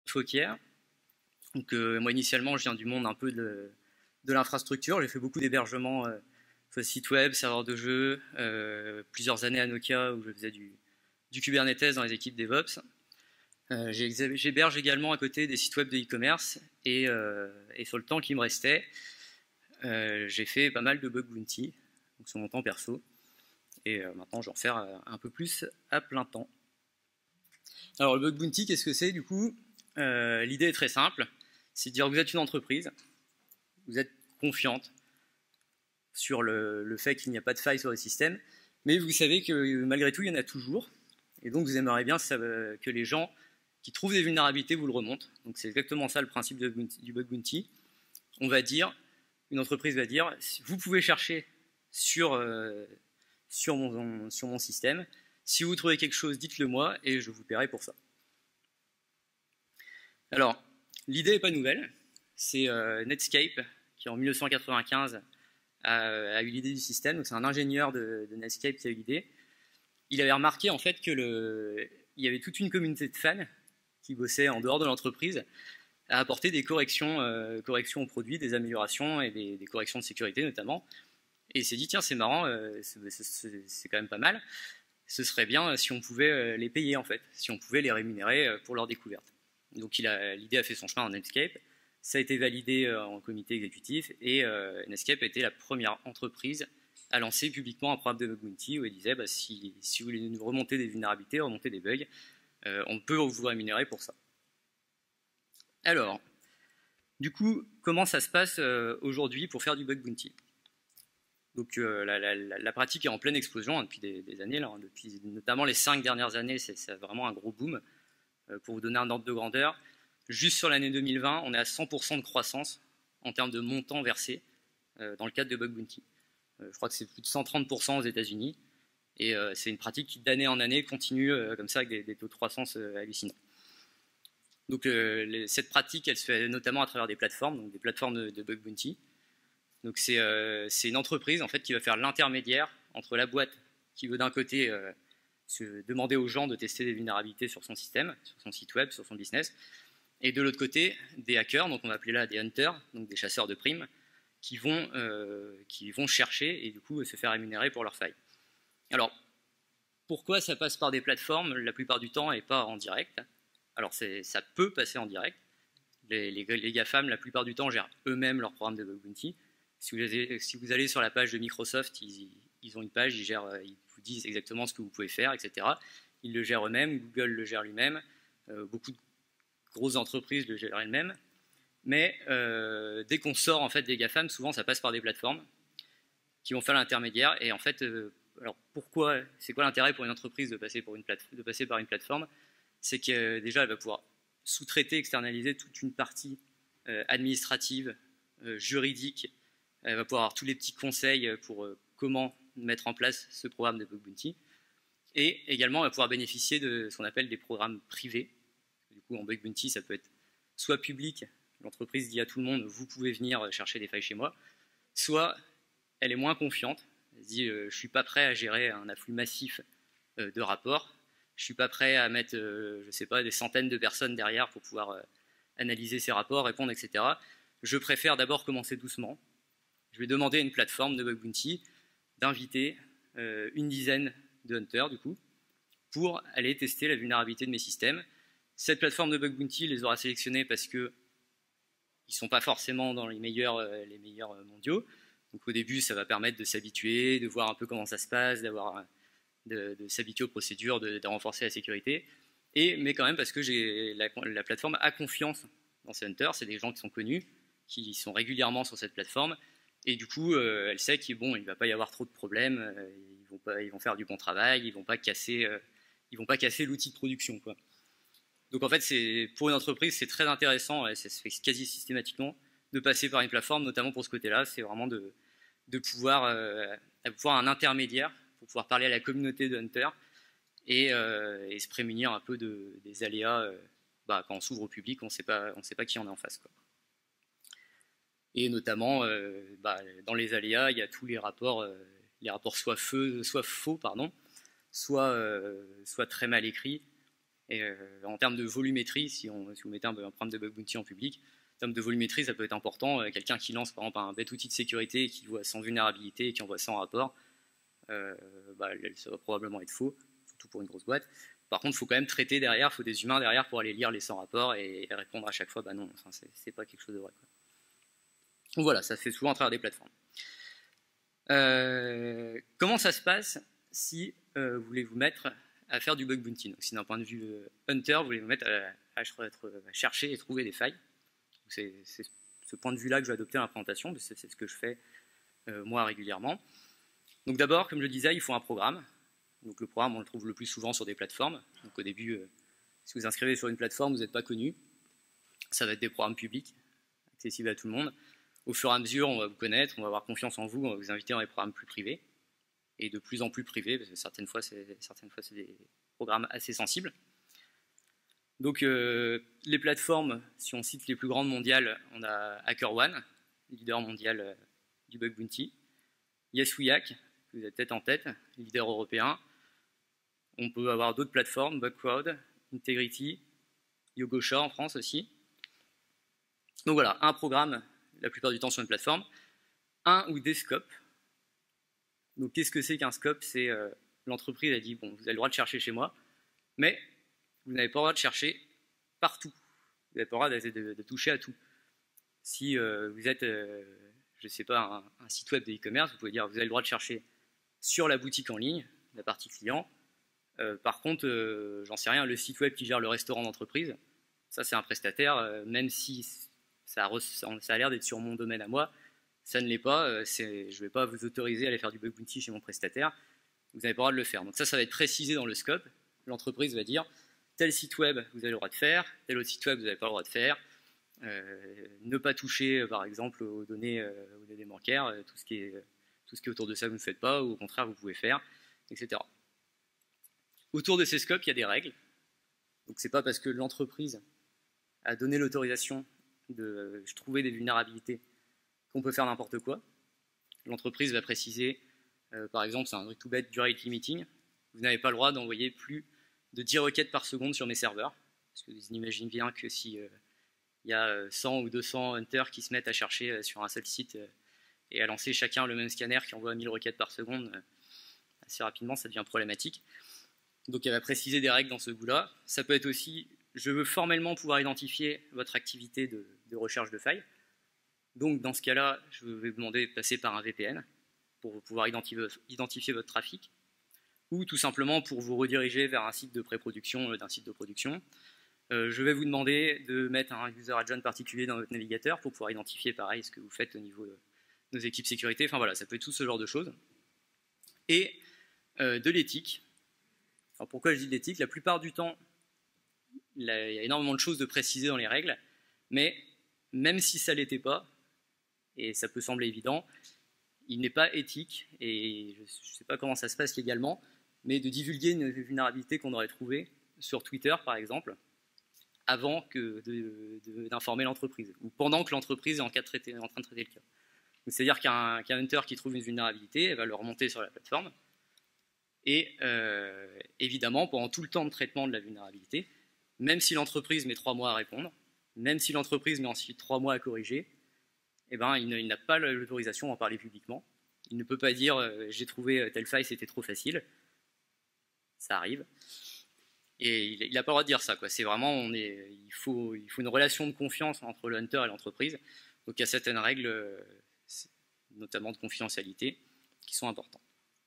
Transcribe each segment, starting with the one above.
Fauquier. Donc, moi, initialement, je viens du monde un peu de l'infrastructure. J'ai fait beaucoup d'hébergements, sites web, serveurs de jeux, plusieurs années à Nokia où je faisais du Kubernetes dans les équipes DevOps. J'héberge également à côté des sites web de e-commerce et sur le temps qui me restait, j'ai fait pas mal de bug bounty donc sur mon temps perso et maintenant je vais en faire un peu plus à plein temps. Alors le bug bounty, qu'est-ce que c'est du coup? L'idée est très simple, c'est de dire que vous êtes une entreprise, vous êtes confiante sur le fait qu'il n'y a pas de faille sur le système, mais vous savez que malgré tout il y en a toujours, et donc vous aimeriez bien que les gens qui trouvent des vulnérabilités vous le remontent. Donc c'est exactement ça le principe du bug bounty. Une entreprise va dire, vous pouvez chercher sur mon système, si vous trouvez quelque chose, dites-le moi et je vous paierai pour ça. Alors, l'idée n'est pas nouvelle, c'est Netscape qui en 1995 a eu l'idée du système, donc c'est un ingénieur de Netscape qui a eu l'idée. Il avait remarqué en fait il y avait toute une communauté de fans qui bossaient en dehors de l'entreprise à apporter des corrections aux produits, des améliorations et des corrections de sécurité notamment. Et il s'est dit tiens c'est marrant, c'est quand même pas mal, ce serait bien si on pouvait les payer en fait, si on pouvait les rémunérer pour leur découverte. Donc l'idée a fait son chemin en Netscape, ça a été validé en comité exécutif et Netscape a été la première entreprise à lancer publiquement un programme de bug bounty où il disait si vous voulez nous remonter des vulnérabilités, remonter des bugs, on peut vous rémunérer pour ça. Alors, du coup, comment ça se passe aujourd'hui pour faire du bug bounty? Donc la pratique est en pleine explosion depuis des années, là, depuis notamment les 5 dernières années, c'est vraiment un gros boom. Pour vous donner un ordre de grandeur, juste sur l'année 2020, on est à 100% de croissance en termes de montant versé dans le cadre de bug bounty. Je crois que c'est plus de 130% aux États-Unis et c'est une pratique qui d'année en année continue comme ça avec des taux de croissance hallucinants. Donc cette pratique, elle se fait notamment à travers des plateformes, donc des plateformes de bug bounty. Donc c'est une entreprise en fait qui va faire l'intermédiaire entre la boîte qui veut d'un côté se demander aux gens de tester des vulnérabilités sur son système, sur son site web, sur son business, et de l'autre côté des hackers, donc on va appeler là des hunters, donc des chasseurs de primes, qui vont chercher et du coup se faire rémunérer pour leurs failles. Alors pourquoi ça passe par des plateformes la plupart du temps et pas en direct? Alors ça peut passer en direct. Les GAFAM, la plupart du temps, gèrent eux-mêmes leur programme de bug bounty. Si vous allez sur la page de Microsoft, ils ont une page, ils vous disent exactement ce que vous pouvez faire, etc. Ils le gèrent eux-mêmes, Google le gère lui-même, beaucoup de grosses entreprises le gèrent elles-mêmes. Mais dès qu'on sort en fait des GAFAM, souvent ça passe par des plateformes qui vont faire l'intermédiaire. Et en fait, alors pourquoi, c'est quoi l'intérêt pour une entreprise de passer par une plateforme? C'est que déjà elle va pouvoir sous-traiter, externaliser toute une partie administrative, juridique. Elle va pouvoir avoir tous les petits conseils pour comment mettre en place ce programme de bug bounty. Et également, elle va pouvoir bénéficier de ce qu'on appelle des programmes privés. Du coup, en bug bounty, ça peut être soit public, l'entreprise dit à tout le monde, vous pouvez venir chercher des failles chez moi, soit elle est moins confiante, elle se dit, je ne suis pas prêt à gérer un afflux massif de rapports, je ne suis pas prêt à mettre, je ne sais pas, des centaines de personnes derrière pour pouvoir analyser ces rapports, répondre, etc. Je préfère d'abord commencer doucement. Je vais demander à une plateforme de bug bounty d'inviter une dizaine de hunters, du coup, pour aller tester la vulnérabilité de mes systèmes. Cette plateforme de bug bounty les aura sélectionnés parce qu'ils ne sont pas forcément dans les meilleurs mondiaux. Donc au début, ça va permettre de s'habituer, de voir un peu comment ça se passe, de s'habituer aux procédures, de renforcer la sécurité. Mais quand même parce que la plateforme a confiance dans ces hunters, c'est des gens qui sont connus, qui sont régulièrement sur cette plateforme, et du coup, elle sait qu'il ne va pas y avoir trop de problèmes, ils vont faire du bon travail, ils ne vont pas casser l'outil de production, quoi. Donc en fait, pour une entreprise, c'est très intéressant, et ça se fait quasi systématiquement, de passer par une plateforme, notamment pour ce côté-là, c'est vraiment de pouvoir un intermédiaire pour pouvoir parler à la communauté de hunters et se prémunir un peu des aléas. Quand on s'ouvre au public, on ne sait pas qui on est en face, quoi. Et notamment, dans les aléas, il y a tous les rapports soit faux, soit très mal écrits, Et en termes de volumétrie, si vous mettez un programme de bug bounty en public, en termes de volumétrie, ça peut être important. Quelqu'un qui lance par exemple un bête outil de sécurité et qui voit 100 vulnérabilités et qui envoie 100 rapports, ça va probablement être faux, surtout pour une grosse boîte. Par contre, il faut quand même traiter derrière, il faut des humains derrière pour aller lire les 100 rapports et répondre à chaque fois, bah non, enfin, c'est pas quelque chose de vrai, quoi. Donc voilà, ça se fait souvent à travers des plateformes. Comment ça se passe si vous voulez vous mettre à faire du bug bounty? Donc, si d'un point de vue hunter, vous voulez vous mettre à chercher et trouver des failles. C'est ce point de vue-là que je vais adopter dans la présentation, c'est ce que je fais moi régulièrement. Donc d'abord, comme je le disais, il faut un programme. Donc le programme, on le trouve le plus souvent sur des plateformes. Donc au début, si vous inscrivez sur une plateforme, vous n'êtes pas connu. Ça va être des programmes publics, accessibles à tout le monde. Au fur et à mesure, on va vous connaître, on va avoir confiance en vous, on va vous inviter dans des programmes plus privés. Et de plus en plus privés, parce que certaines fois, c'est des programmes assez sensibles. Donc les plateformes, si on cite les plus grandes mondiales, on a HackerOne, leader mondial du bug bounty. YesWeHack, que vous êtes peut-être en tête, leader européen. On peut avoir d'autres plateformes, Bugcrowd, Integrity, YoGoSha en France aussi. Donc voilà, un programme, la plupart du temps sur une plateforme, un ou des scopes. Donc qu'est-ce que c'est qu'un scope? C'est l'entreprise a dit, bon, vous avez le droit de chercher chez moi, mais vous n'avez pas le droit de chercher partout. Vous n'avez pas le droit de toucher à tout. Si vous êtes, je ne sais pas, un site web de e-commerce, vous pouvez dire, vous avez le droit de chercher sur la boutique en ligne, la partie client. Par contre, j'en sais rien, le site web qui gère le restaurant d'entreprise, ça c'est un prestataire, même si ça a l'air d'être sur mon domaine à moi, ça ne l'est pas, je ne vais pas vous autoriser à aller faire du bug bounty chez mon prestataire, vous n'avez pas le droit de le faire. Donc ça va être précisé dans le scope, l'entreprise va dire, tel site web vous avez le droit de faire, tel autre site web vous n'avez pas le droit de faire, ne pas toucher par exemple aux données bancaires, tout ce qui est autour de ça vous ne faites pas, ou au contraire vous pouvez faire, etc. Autour de ces scopes, il y a des règles. Donc c'est pas parce que l'entreprise a donné l'autorisation de trouver des vulnérabilités qu'on peut faire n'importe quoi. L'entreprise va préciser, par exemple, c'est un truc tout bête, du rate limiting. Vous n'avez pas le droit d'envoyer plus de 10 requêtes par seconde sur mes serveurs. Parce que vous imaginez bien que si il y a 100 ou 200 hunters qui se mettent à chercher sur un seul site et à lancer chacun le même scanner qui envoie 1000 requêtes par seconde, assez rapidement ça devient problématique. Donc elle va préciser des règles dans ce bout-là. Ça peut être aussi, je veux formellement pouvoir identifier votre activité de recherche de failles. Donc dans ce cas-là, je vais vous demander de passer par un VPN pour pouvoir identifier votre trafic, ou tout simplement pour vous rediriger vers un site de pré-production d'un site de production. Je vais vous demander de mettre un user agent particulier dans votre navigateur pour pouvoir identifier pareil ce que vous faites au niveau de nos équipes sécurité. Enfin voilà, ça peut être tout ce genre de choses. Et de l'éthique. Alors pourquoi je dis de l'éthique? La plupart du temps, il y a énormément de choses de préciser dans les règles, mais même si ça ne l'était pas, et ça peut sembler évident, il n'est pas éthique, et je ne sais pas comment ça se passe légalement, mais de divulguer une vulnérabilité qu'on aurait trouvée sur Twitter, par exemple, avant d'informer l'entreprise, ou pendant que l'entreprise est en train de traiter le cas. C'est-à-dire qu'un hunter qui trouve une vulnérabilité, elle va le remonter sur la plateforme, et évidemment, pendant tout le temps de traitement de la vulnérabilité, même si l'entreprise met 3 mois à répondre, même si l'entreprise met ensuite 3 mois à corriger, eh ben, il n'a pas l'autorisation d'en parler publiquement. Il ne peut pas dire j'ai trouvé telle faille, c'était trop facile. Ça arrive. Et il n'a pas le droit de dire ça, quoi. C'est vraiment, il faut une relation de confiance entre le hunter et l'entreprise. Donc il y a certaines règles, notamment de confidentialité, qui sont importantes.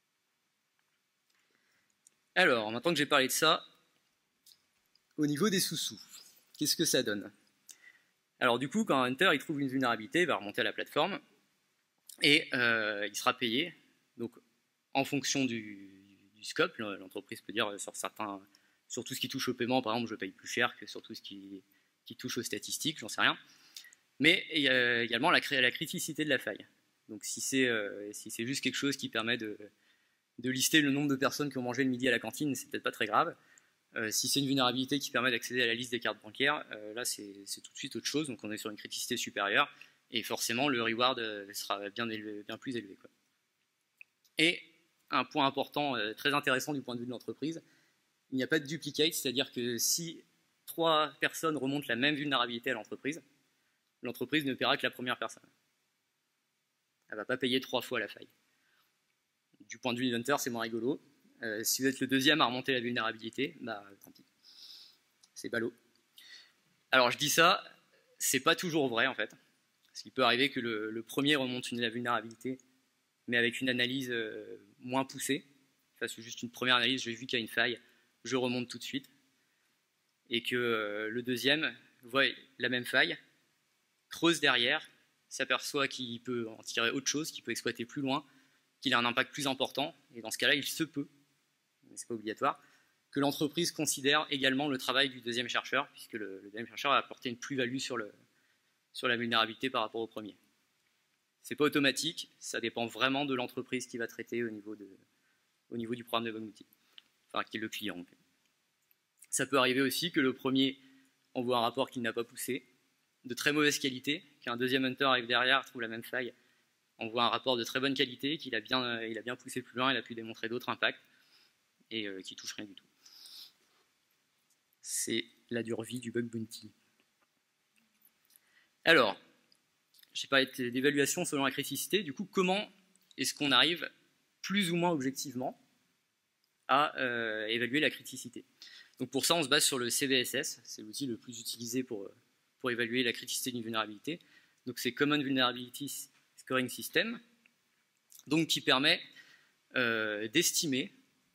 Alors, maintenant que j'ai parlé de ça, au niveau des sous-sous, qu'est-ce que ça donne? Alors du coup, quand un hunter il trouve une vulnérabilité, il va remonter à la plateforme et il sera payé. Donc en fonction du scope, l'entreprise peut dire sur tout ce qui touche au paiement, par exemple, je paye plus cher que sur tout ce qui touche aux statistiques, j'en sais rien. Mais il y a également la criticité de la faille. Donc si c'est juste quelque chose qui permet de lister le nombre de personnes qui ont mangé le midi à la cantine, c'est peut-être pas très grave. Si c'est une vulnérabilité qui permet d'accéder à la liste des cartes bancaires, là c'est tout de suite autre chose, donc on est sur une criticité supérieure, et forcément le reward sera bien plus élevé, quoi. Et un point important, très intéressant du point de vue de l'entreprise, il n'y a pas de duplicate, c'est-à-dire que si 3 personnes remontent la même vulnérabilité à l'entreprise ne paiera que la première personne. Elle ne va pas payer 3 fois la faille. Du point de vue inventor, c'est moins rigolo. Si vous êtes le deuxième à remonter la vulnérabilité, bah tant pis. C'est ballot. Alors je dis ça, c'est pas toujours vrai en fait. Parce qu'il peut arriver que le premier remonte la vulnérabilité, mais avec une analyse moins poussée. Fasse juste une première analyse, j'ai vu qu'il y a une faille, je remonte tout de suite. Et que le deuxième voit la même faille, creuse derrière, s'aperçoit qu'il peut en tirer autre chose, qu'il peut exploiter plus loin, qu'il a un impact plus important, et dans ce cas-là, il se peut, mais c'est pas obligatoire, que l'entreprise considère également le travail du deuxième chercheur, puisque le deuxième chercheur a apporté une plus-value sur la vulnérabilité par rapport au premier. C'est pas automatique, ça dépend vraiment de l'entreprise qui va traiter au niveau du programme de bug bounty, enfin qui est le client. En fait. Ça peut arriver aussi que le premier envoie un rapport qu'il n'a pas poussé, de très mauvaise qualité, qu'un deuxième hunter arrive derrière, trouve la même faille, envoie un rapport de très bonne qualité, qu'il a bien poussé plus loin, il a pu démontrer d'autres impacts, et qui touche rien du tout. C'est la dure vie du bug bounty. Alors, j'ai parlé d'évaluation selon la criticité, du coup, comment est-ce qu'on arrive plus ou moins objectivement à évaluer la criticité? Donc pour ça, on se base sur le CVSS, c'est l'outil le plus utilisé pour évaluer la criticité d'une vulnérabilité. Donc c'est Common Vulnerability Scoring System, donc qui permet d'estimer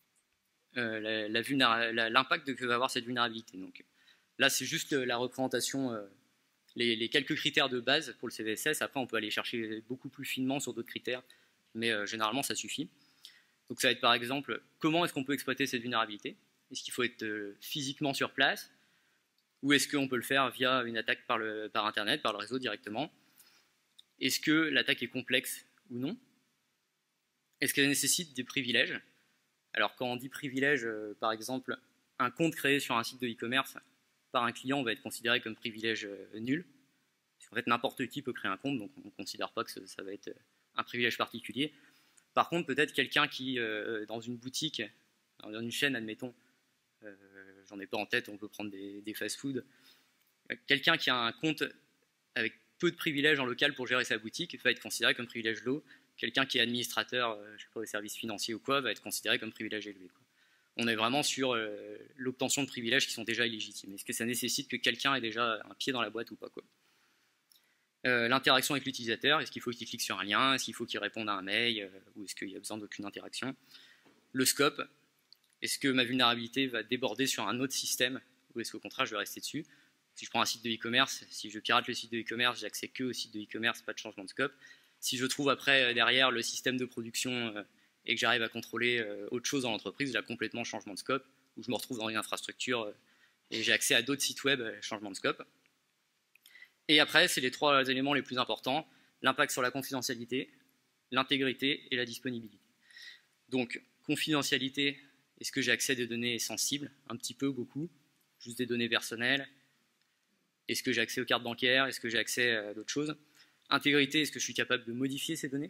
l'impact que va avoir cette vulnérabilité. Donc là, c'est juste la représentation, les quelques critères de base pour le CVSS. Après, on peut aller chercher beaucoup plus finement sur d'autres critères, mais généralement, ça suffit. Donc ça va être par exemple, comment est-ce qu'on peut exploiter cette vulnérabilité? Est-ce qu'il faut être physiquement sur place? Ou est-ce qu'on peut le faire via une attaque par Internet, par le réseau directement? Est-ce que l'attaque est complexe ou non? Est-ce qu'elle nécessite des privilèges? Alors quand on dit privilège, par exemple, un compte créé sur un site de e-commerce par un client va être considéré comme privilège nul. Parce qu'en fait, n'importe qui peut créer un compte, donc on ne considère pas que ça va être un privilège particulier. Par contre, peut-être quelqu'un qui, dans une boutique, dans une chaîne, admettons, j'en ai pas en tête, on peut prendre des fast-food, quelqu'un qui a un compte avec peu de privilèges en local pour gérer sa boutique va être considéré comme privilège low. Quelqu'un qui est administrateur, je sais pas, des services financiers ou quoi, va être considéré comme privilège élevé. Quoi. On est vraiment sur l'obtention de privilèges qui sont déjà illégitimes. Est-ce que ça nécessite que quelqu'un ait déjà un pied dans la boîte ou pas, quoi. L'interaction avec l'utilisateur, est-ce qu'il faut qu'il clique sur un lien, est-ce qu'il faut qu'il réponde à un mail, ou est-ce qu'il y a besoin d'aucune interaction? Le scope, est-ce que ma vulnérabilité va déborder sur un autre système, ou est-ce qu'au contraire je vais rester dessus? Si je prends un site de e-commerce, si je pirate le site de e-commerce, j'ai accès que au site de e-commerce, pas de changement de scope. Si je trouve après derrière le système de production et que j'arrive à contrôler autre chose dans l'entreprise, j'ai complètement changement de scope, où je me retrouve dans une infrastructure et j'ai accès à d'autres sites web, changement de scope. Et après, c'est les 3 éléments les plus importants, l'impact sur la confidentialité, l'intégrité et la disponibilité. Donc, confidentialité, est-ce que j'ai accès à des données sensibles? Un petit peu, beaucoup, juste des données personnelles. Est-ce que j'ai accès aux cartes bancaires? Est-ce que j'ai accès à d'autres choses? Intégrité, est-ce que je suis capable de modifier ces données?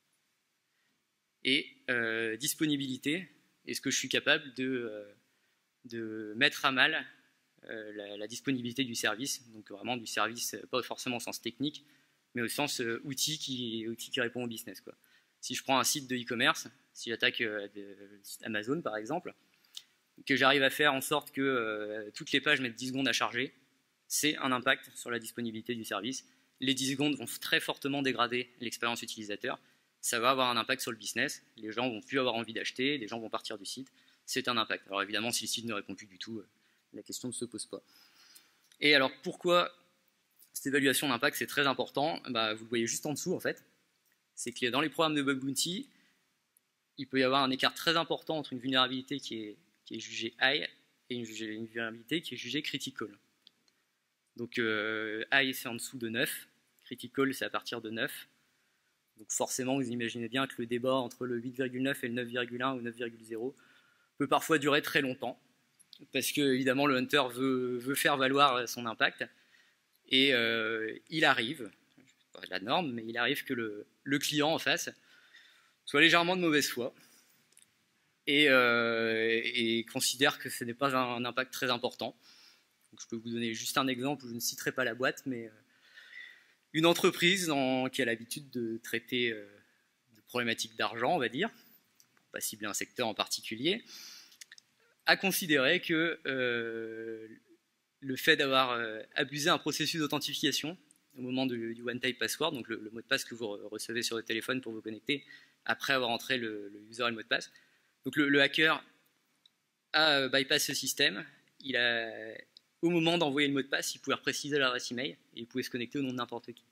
Et disponibilité, est-ce que je suis capable de mettre à mal la disponibilité du service, donc vraiment du service, pas forcément au sens technique, mais au sens outil qui répond au business, quoi. Si je prends un site de e-commerce, si j'attaque Amazon par exemple, que j'arrive à faire en sorte que toutes les pages mettent 10 secondes à charger, c'est un impact sur la disponibilité du service. Les 10 secondes vont très fortement dégrader l'expérience utilisateur, ça va avoir un impact sur le business, les gens vont plus avoir envie d'acheter, les gens vont partir du site, c'est un impact. Alors évidemment, si le site ne répond plus du tout, la question ne se pose pas. Et alors pourquoi cette évaluation d'impact c'est très important? Vous le voyez juste en dessous en fait, c'est que dans les programmes de bug bounty, il peut y avoir un écart très important entre une vulnérabilité qui est jugée high et une vulnérabilité qui est jugée critical. Donc high c'est en dessous de 9, critical c'est à partir de 9. Donc forcément vous imaginez bien que le débat entre le 8,9 et le 9,1 ou 9,0 peut parfois durer très longtemps, parce que évidemment le hunter veut faire valoir son impact, et il arrive, pas la norme, mais il arrive que le client en face soit légèrement de mauvaise foi, et considère que ce n'est pas un impact très important. Donc, je peux vous donner juste un exemple, je ne citerai pas la boîte, mais une entreprise qui a l'habitude de traiter de problématiques d'argent, on va dire, pour ne pas cibler un secteur en particulier, a considéré que le fait d'avoir abusé un processus d'authentification au moment du one-time password, donc le mot de passe que vous recevez sur le téléphone pour vous connecter après avoir entré le user et le mot de passe. Donc le hacker a bypass ce système. Au moment d'envoyer le mot de passe, il pouvait préciser l'adresse email et il pouvait se connecter au nom de n'importe qui.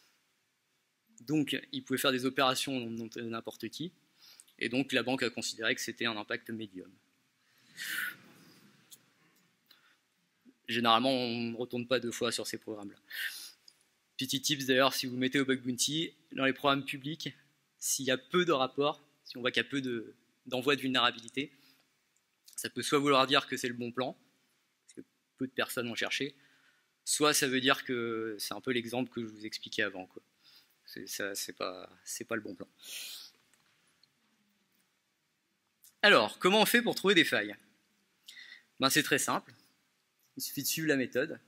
Donc il pouvait faire des opérations au nom de n'importe qui. Et donc la banque a considéré que c'était un impact médium. Généralement, on ne retourne pas 2 fois sur ces programmes-là. Petit tips d'ailleurs, si vous mettez au bug bounty, dans les programmes publics, s'il y a peu de rapports, si on voit qu'il y a peu d'envoi de vulnérabilité, ça peut soit vouloir dire que c'est le bon plan, parce que peu de personnes ont cherché, soit ça veut dire que c'est un peu l'exemple que je vous expliquais avant, quoi. C'est pas le bon plan. Alors, comment on fait pour trouver des failles? Ben, c'est très simple. Il suffit de suivre la méthode.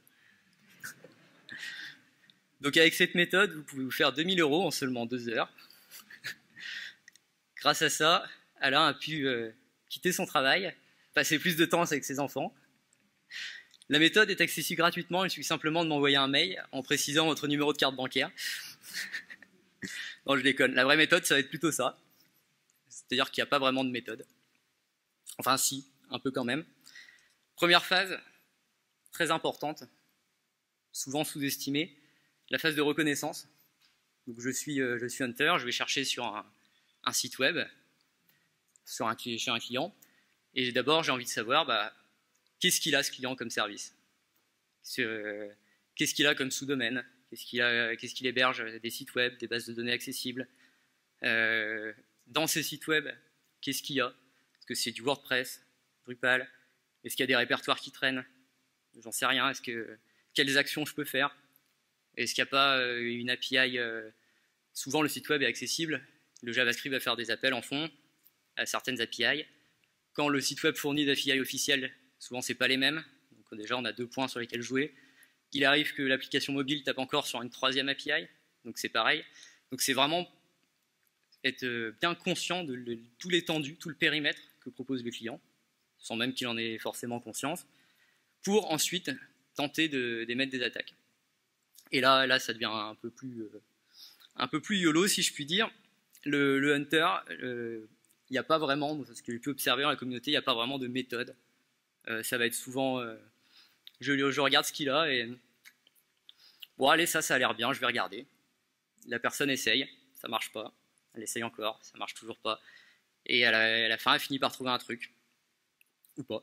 Donc avec cette méthode, vous pouvez vous faire 2000 € en seulement 2 heures. Grâce à ça, Alain a pu quitter son travail, passer plus de temps avec ses enfants. La méthode est accessible gratuitement, il suffit simplement de m'envoyer un mail en précisant votre numéro de carte bancaire. Non, je déconne. La vraie méthode, ça va être plutôt ça. C'est-à-dire qu'il n'y a pas vraiment de méthode. Enfin si, un peu quand même. Première phase, très importante, souvent sous-estimée, la phase de reconnaissance. Donc je suis hunter, je vais chercher sur un site web, chez un client, et d'abord j'ai envie de savoir qu'est-ce qu'il a ce client comme service, qu'est-ce qu'il a comme sous-domaine, qu'est-ce qu'il héberge, des sites web, des bases de données accessibles. Dans ces sites web, qu'est-ce qu'il y a? Est-ce que c'est du WordPress, Drupal? Est-ce qu'il y a des répertoires qui traînent? J'en sais rien. Quelles actions je peux faire? Est-ce qu'il n'y a pas une API? Souvent, le site web est accessible. Le JavaScript va faire des appels en fond à certaines API. Quand le site web fournit des API officielles, souvent, ce n'est pas les mêmes. Donc, déjà, on a 2 points sur lesquels jouer. Il arrive que l'application mobile tape encore sur une 3e API. Donc, c'est pareil. Donc, c'est vraiment être bien conscient de tout l'étendue, tout le périmètre que propose le client, sans même qu'il en ait forcément conscience, pour ensuite tenter d'émettre des attaques. Et là ça devient un peu plus YOLO, si je puis dire. Le hunter, il n'y a pas vraiment, ce que j'ai pu observer dans la communauté, il n'y a pas vraiment de méthode. Ça va être souvent, je regarde ce qu'il a et bon allez, ça a l'air bien, je vais regarder. La personne essaye, ça marche pas. Elle essaye encore, ça marche toujours pas. Et à la fin, elle finit par trouver un truc. Ou pas.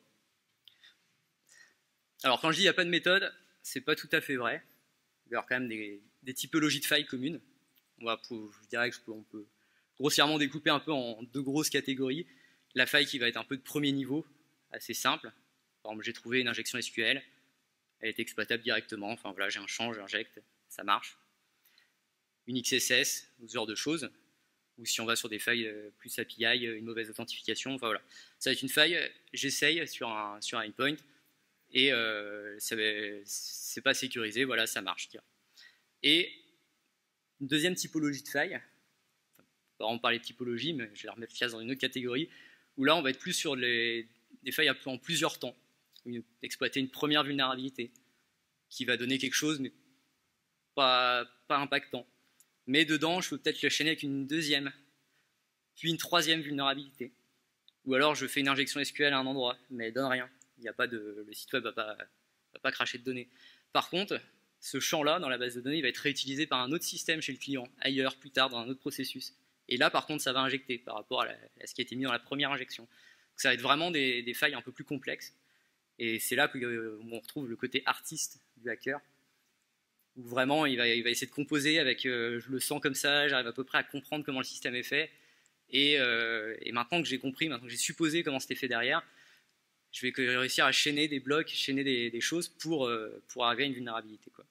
Alors quand je dis il n'y a pas de méthode, c'est pas tout à fait vrai. Il va y avoir quand même des typologies de failles communes. Je dirais qu'on peut grossièrement découper un peu en 2 grosses catégories. La faille qui va être un peu de premier niveau, assez simple. Par exemple, j'ai trouvé une injection SQL, elle est exploitable directement. Enfin voilà, j'ai un champ, j'injecte, ça marche. Une XSS, ce genre de choses. Ou si on va sur des failles plus API, une mauvaise authentification, enfin voilà. Ça va être une faille, j'essaye sur un endpoint, et c'est pas sécurisé, voilà, ça marche. Et une deuxième typologie de faille, on va parler de typologie, mais je vais la remettre dans une autre catégorie, où là on va être plus sur des failles en plusieurs temps, exploiter une première vulnérabilité, qui va donner quelque chose, mais pas impactant. Mais dedans, je peux peut-être le chaîner avec une 2e, puis une 3e vulnérabilité. Ou alors, je fais une injection SQL à un endroit, mais elle donne rien. Le site web ne va pas cracher de données. Par contre, ce champ-là, dans la base de données, il va être réutilisé par un autre système chez le client, ailleurs, plus tard, dans un autre processus. Et là, par contre, ça va injecter par rapport à ce qui a été mis dans la première injection. Donc, ça va être vraiment des failles un peu plus complexes. Et c'est là qu'on retrouve le côté artiste du hacker, où vraiment il va essayer de composer avec je le sens comme ça, j'arrive à peu près à comprendre comment le système est fait, et maintenant que j'ai compris, maintenant que j'ai supposé comment c'était fait derrière, je vais réussir à chaîner des blocs, chaîner des choses pour arriver à une vulnérabilité, quoi.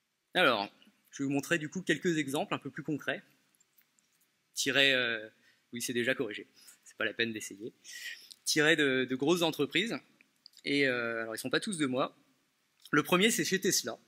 Alors, je vais vous montrer du coup quelques exemples un peu plus concrets, tirés Oui, c'est déjà corrigé. C'est pas la peine d'essayer. Tiré de grosses entreprises. Et alors, ils sont pas tous de moi. Le premier, c'est chez Tesla.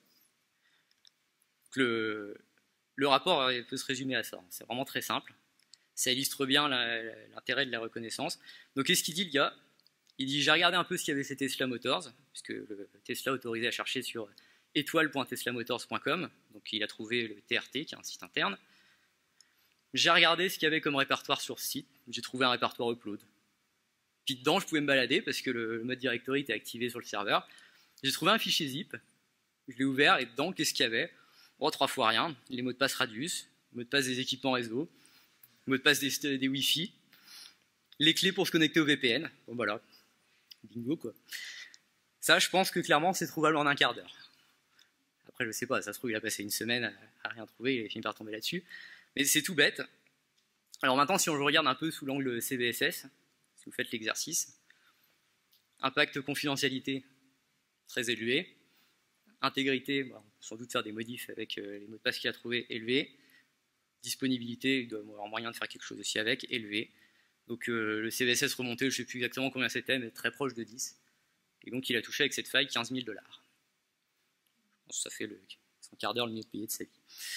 Le rapport peut se résumer à ça. C'est vraiment très simple. Ça illustre bien l'intérêt de la reconnaissance. Donc, qu'est-ce qu'il dit, le gars? Il dit, j'ai regardé un peu ce qu'il y avait chez Tesla Motors, puisque Tesla autorisé à chercher sur étoile.teslamotors.com. Donc, il a trouvé le TRT, qui est un site interne. J'ai regardé ce qu'il y avait comme répertoire sur ce site. J'ai trouvé un répertoire upload. Puis dedans, je pouvais me balader parce que le mode directory était activé sur le serveur. J'ai trouvé un fichier zip. Je l'ai ouvert et dedans, qu'est-ce qu'il y avait? Oh, 3 fois rien. Les mots de passe Radius, mots de passe des équipements réseau, mots de passe des Wi-Fi, les clés pour se connecter au VPN. Bon, voilà. Bingo, quoi. Ça, je pense que clairement, c'est trouvable en un quart d'heure. Après, je sais pas, ça se trouve, il a passé une semaine à rien trouver, il a fini par tomber là-dessus. Mais c'est tout bête. Alors maintenant, si on regarde un peu sous l'angle CVSS, si vous faites l'exercice, impact confidentialité très élevé, intégrité, on peut sans doute faire des modifs avec les mots de passe qu'il a trouvés, élevé, disponibilité, il doit avoir moyen de faire quelque chose aussi avec, élevé. Donc le CVSS remonté, je ne sais plus exactement combien c'était, mais très proche de 10. Et donc il a touché avec cette faille 15 000 $. Je pense que ça fait son quart d'heure le mieux payé de sa vie.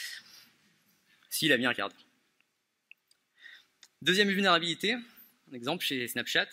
S'il a mis un quart d'heure. Deuxième vulnérabilité, un exemple chez Snapchat.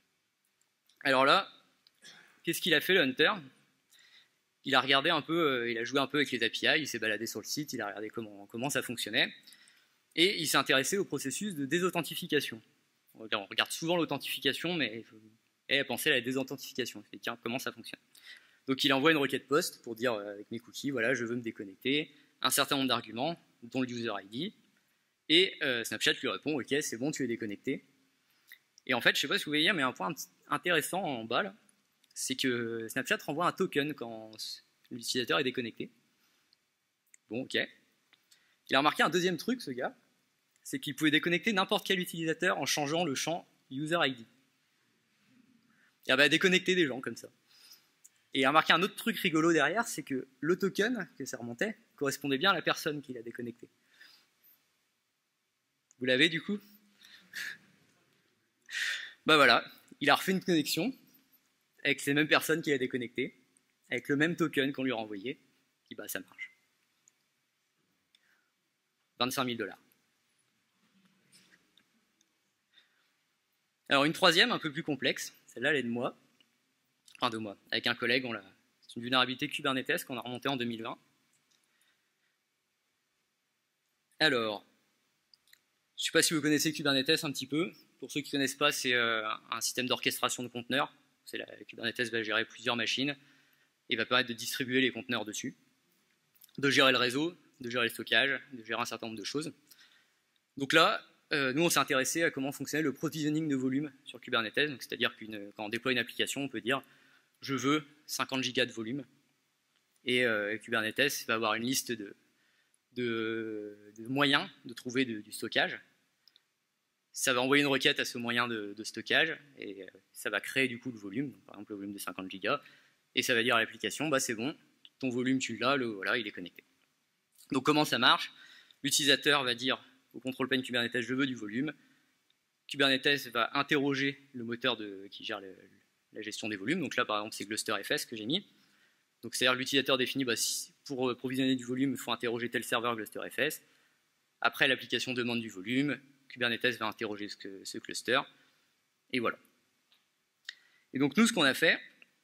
Alors là, qu'est-ce qu'il a fait le hunter? Il a regardé un peu, il a joué un peu avec les API, il s'est baladé sur le site, il a regardé comment ça fonctionnait, et il s'est intéressé au processus de désauthentification. On regarde souvent l'authentification, mais il faut penser à la désauthentification. Et tiens, comment ça fonctionne? Donc il envoie une requête post pour dire avec mes cookies, voilà, je veux me déconnecter, un certain nombre d'arguments, dont le user ID, et Snapchat lui répond, ok, c'est bon, tu es déconnecté. Et en fait, je ne sais pas si vous voyez, mais un point intéressant en bas, là, c'est que Snapchat renvoie un token quand l'utilisateur est déconnecté. Bon, ok. Il a remarqué un deuxième truc, ce gars, c'est qu'il pouvait déconnecter n'importe quel utilisateur en changeant le champ user ID. Il va déconnecter des gens comme ça. Et il a remarqué un autre truc rigolo derrière, c'est que le token que ça remontait correspondait bien à la personne qui l'a déconnecté. Vous l'avez du coup? Bah voilà, il a refait une connexion avec ces mêmes personnes qui l'a déconnecté, avec le même token qu'on lui a renvoyé, et bah ça marche. 25 000 $. Alors une troisième, un peu plus complexe, celle-là elle est de moi, enfin de moi, avec un collègue, c'est une vulnérabilité Kubernetes qu'on a remontée en 2020. Alors, je ne sais pas si vous connaissez Kubernetes un petit peu. Pour ceux qui ne connaissent pas, c'est un système d'orchestration de conteneurs. Kubernetes va gérer plusieurs machines et va permettre de distribuer les conteneurs dessus, de gérer le réseau, de gérer le stockage, de gérer un certain nombre de choses. Donc là, nous on s'est intéressé à comment fonctionnait le provisioning de volume sur Kubernetes. C'est-à-dire que quand on déploie une application, on peut dire je veux 50 gigas de volume. Et Kubernetes va avoir une liste de moyens de trouver du stockage. Ça va envoyer une requête à ce moyen de stockage et ça va créer du coup le volume, donc, par exemple le volume de 50 gigas, et ça va dire à l'application, bah c'est bon, ton volume tu l'as, voilà, il est connecté. Donc comment ça marche? L'utilisateur va dire au control plane Kubernetes, je veux du volume. Kubernetes va interroger le moteur qui gère la gestion des volumes, donc là par exemple c'est GlusterFS que j'ai mis. Donc c'est-à-dire l'utilisateur définit, pour provisionner du volume, il faut interroger tel serveur GlusterFS. Après l'application demande du volume, Kubernetes va interroger ce cluster, et voilà. Et donc nous, ce qu'on a fait,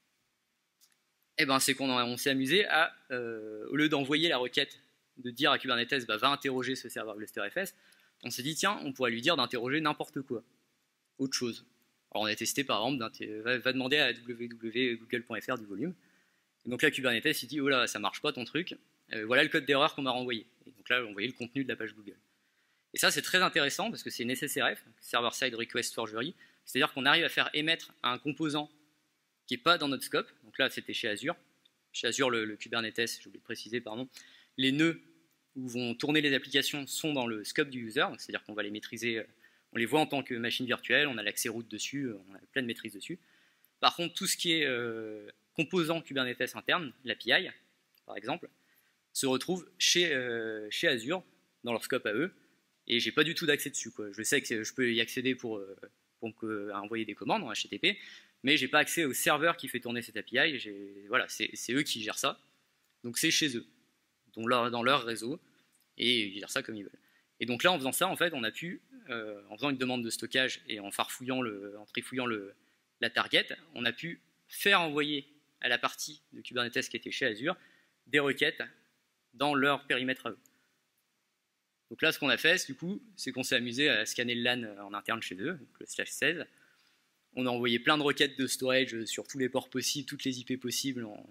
c'est qu'on s'est amusé à, au lieu d'envoyer la requête, de dire à Kubernetes, va interroger ce serveur GlusterFS, on s'est dit, tiens, on pourrait lui dire d'interroger n'importe quoi, autre chose. Alors on a testé par exemple, va demander à www.google.fr du volume, et donc là Kubernetes il dit, oh là, ça marche pas ton truc, voilà le code d'erreur qu'on m'a renvoyé. Et donc là on voyait le contenu de la page Google. Et ça, c'est très intéressant parce que c'est une SSRF, Server-Side Request Forgery, c'est-à-dire qu'on arrive à faire émettre un composant qui n'est pas dans notre scope. Donc là, c'était chez Azure. Chez Azure, le Kubernetes, j'ai oublié de préciser, pardon, les nœuds où vont tourner les applications sont dans le scope du user, c'est-à-dire qu'on va les maîtriser, on les voit en tant que machine virtuelle, on a l'accès root dessus, on a plein de maîtrise dessus. Par contre, tout ce qui est composant Kubernetes interne, l'API, par exemple, se retrouve chez Azure, dans leur scope à eux, et j'ai pas du tout d'accès dessus, quoi. Je sais que je peux y accéder pour envoyer des commandes en HTTP, mais j'ai pas accès au serveur qui fait tourner cette API. Voilà, c'est eux qui gèrent ça, donc c'est chez eux, dans leur réseau, et ils gèrent ça comme ils veulent. Et donc là, en faisant ça, en fait, on a pu, en faisant une demande de stockage et en trifouillant la target, on a pu faire envoyer à la partie de Kubernetes qui était chez Azure des requêtes dans leur périmètre à eux. Donc là, ce qu'on a fait, du coup, c'est qu'on s'est amusé à scanner le LAN en interne chez eux, donc le /16. On a envoyé plein de requêtes de storage sur tous les ports possibles, toutes les IP possibles en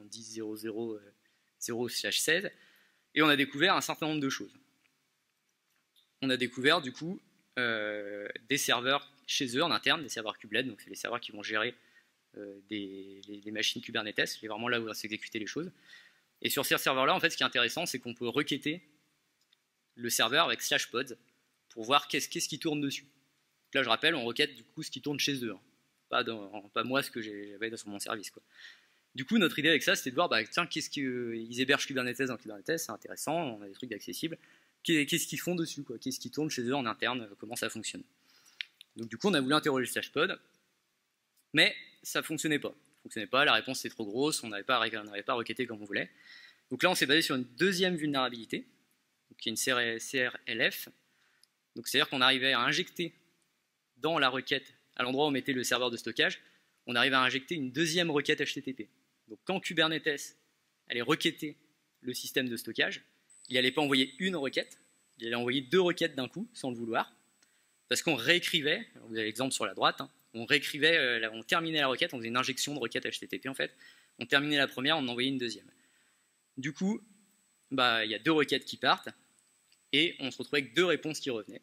10.0.0/16, et on a découvert un certain nombre de choses. On a découvert, du coup, des serveurs chez eux en interne, des serveurs kubelet, donc c'est les serveurs qui vont gérer les machines Kubernetes, c'est vraiment là où on va s'exécuter les choses. Et sur ces serveurs-là, en fait, ce qui est intéressant, c'est qu'on peut requêter le serveur avec /pods pour voir qu'est-ce qui tourne dessus. Donc là, je rappelle, on requête du coup ce qui tourne chez eux, hein. Pas moi ce que j'avais sur mon service, quoi. Du coup, notre idée avec ça, c'était de voir, bah, tiens, ils hébergent Kubernetes dans Kubernetes, c'est intéressant, on a des trucs accessibles. Qu'est-ce qu'ils font dessus, quoi? Qu'est-ce qui tourne chez eux en interne, comment ça fonctionne. Donc du coup, on a voulu interroger le /pod, mais ça ne fonctionnait pas. Ça fonctionnait pas, la réponse était trop grosse, on n'avait pas requêté comme on voulait. Donc là, on s'est basé sur une deuxième vulnérabilité, qui est une CRLF. Donc c'est-à-dire qu'on arrivait à injecter dans la requête, à l'endroit où on mettait le serveur de stockage, on arrive à injecter une deuxième requête HTTP. Donc quand Kubernetes allait requêter le système de stockage, il n'allait pas envoyer une requête, il allait envoyer deux requêtes d'un coup, sans le vouloir, parce qu'on réécrivait, vous avez l'exemple sur la droite, hein, on terminait la requête, on faisait une injection de requête HTTP en fait, on terminait la première, on en envoyait une deuxième. Du coup, bah, y a deux requêtes qui partent, et on se retrouvait avec deux réponses qui revenaient.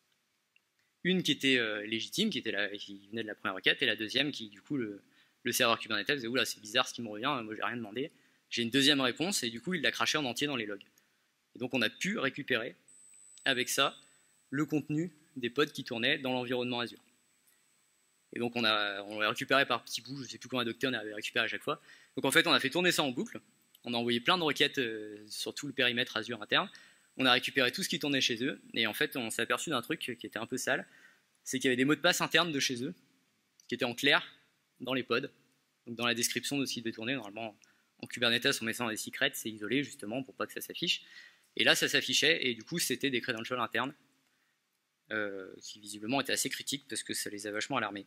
Une qui était légitime, qui venait de la première requête, et la deuxième qui, du coup, le serveur Kubernetes disait « Oula, c'est bizarre ce qui me revient, moi j'ai rien demandé ». J'ai une deuxième réponse, et du coup, il l'a craché en entier dans les logs. Et donc on a pu récupérer, avec ça, le contenu des pods qui tournaient dans l'environnement Azure. Et donc on l'a récupéré par petits bouts, je ne sais plus combien d'octets on avait récupéré à chaque fois. Donc en fait, on a fait tourner ça en boucle, on a envoyé plein de requêtes sur tout le périmètre Azure interne, on a récupéré tout ce qui tournait chez eux, et en fait, on s'est aperçu d'un truc qui était un peu sale, c'est qu'il y avait des mots de passe internes de chez eux, qui étaient en clair dans les pods, donc dans la description de ce qui devait tourner. Normalement, en Kubernetes, on met ça dans des secrets, c'est isolé justement pour pas que ça s'affiche. Et là, ça s'affichait, et du coup, c'était des credentials internes, qui visiblement étaient assez critiques, parce que ça les a vachement alarmés.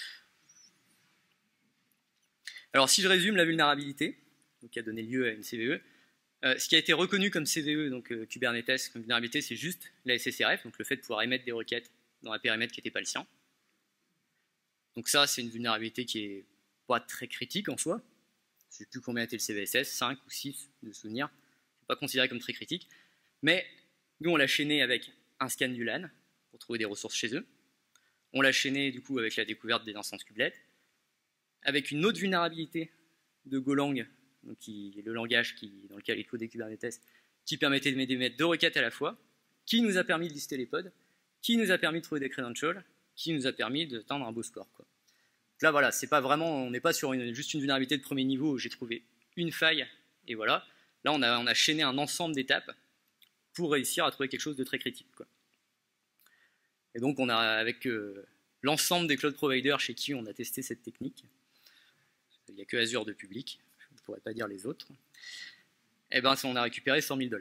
Alors, si je résume la vulnérabilité, donc qui a donné lieu à une CVE, ce qui a été reconnu comme CVE, donc Kubernetes, comme vulnérabilité, c'est juste la SSRF, donc le fait de pouvoir émettre des requêtes dans un périmètre qui n'était pas le sien. Donc ça, c'est une vulnérabilité qui n'est pas très critique en soi. Je ne sais plus combien était le CVSS, 5 ou 6 de souvenir. Ce n'est pas considéré comme très critique. Mais nous, on l'a chaîné avec un scan du LAN pour trouver des ressources chez eux. On l'a chaîné du coup avec la découverte des instances kubelet, avec une autre vulnérabilité de Golang, donc le langage dans lequel est codé Kubernetes, qui permettait d'émettre deux requêtes à la fois, qui nous a permis de lister les pods, qui nous a permis de trouver des credentials, qui nous a permis d'atteindre un beau score, quoi. Donc là, voilà, c'est pas vraiment, on n'est pas sur juste une vulnérabilité de premier niveau où j'ai trouvé une faille, et voilà. Là, on a chaîné un ensemble d'étapes pour réussir à trouver quelque chose de très critique, quoi. Et donc, on a, avec l'ensemble des cloud providers chez qui on a testé cette technique, il n'y a que Azure de public, je ne pourrais pas dire les autres, et ben, on a récupéré 100 000 $.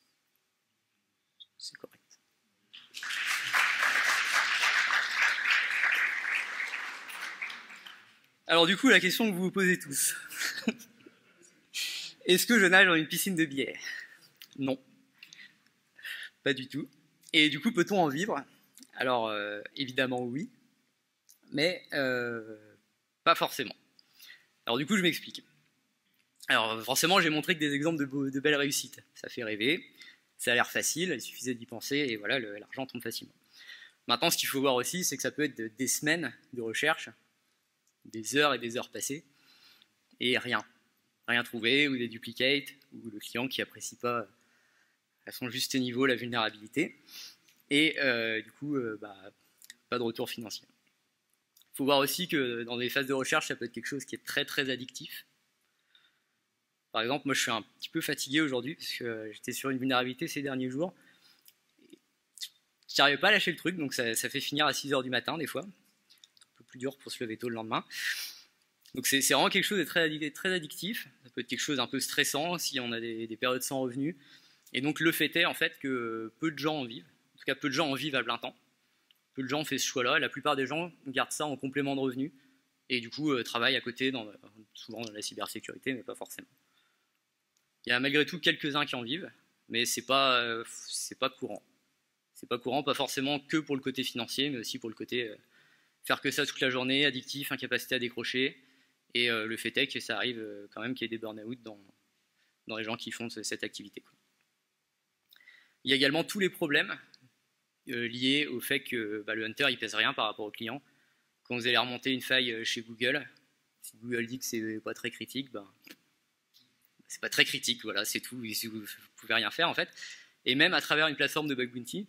C'est correct. Alors du coup, la question que vous vous posez tous, est-ce que je nage dans une piscine de bière? Non, pas du tout. Et du coup, peut-on en vivre? Alors, évidemment oui, mais pas forcément. Alors du coup, je m'explique. Alors forcément, j'ai montré que des exemples de belles réussites. Ça fait rêver, ça a l'air facile, il suffisait d'y penser, et voilà, l'argent tombe facilement. Maintenant, ce qu'il faut voir aussi, c'est que ça peut être des semaines de recherche, des heures et des heures passées, et rien trouvé, ou des duplicates, ou le client qui n'apprécie pas à son juste niveau la vulnérabilité, et du coup, pas de retour financier. Il faut voir aussi que dans des phases de recherche, ça peut être quelque chose qui est très très addictif. Par exemple, moi je suis un petit peu fatigué aujourd'hui, parce que j'étais sur une vulnérabilité ces derniers jours, qui n'arrivait pas à lâcher le truc, donc ça fait finir à 6h du matin des fois. C'est un peu plus dur pour se lever tôt le lendemain. Donc c'est vraiment quelque chose de très addictif. Ça peut être quelque chose d'un peu stressant si on a des périodes sans revenus. Et donc le fait est en fait que peu de gens en vivent. En tout cas, peu de gens en vivent à plein temps. Peu de gens font ce choix-là. La plupart des gens gardent ça en complément de revenus. Et du coup, travaillent à côté, souvent dans la cybersécurité, mais pas forcément. Il y a malgré tout quelques-uns qui en vivent, mais c'est pas courant. C'est pas courant, pas forcément que pour le côté financier, mais aussi pour le côté faire que ça toute la journée, addictif, incapacité à décrocher. Et le fait est que ça arrive quand même qu'il y ait des burn-out dans les gens qui font cette activité, quoi. Il y a également tous les problèmes liés au fait que le hunter il pèse rien par rapport au client. Quand vous allez remonter une faille chez Google, si Google dit que c'est pas très critique, c'est pas très critique, voilà, c'est tout, vous pouvez rien faire en fait. Et même à travers une plateforme de bug bounty,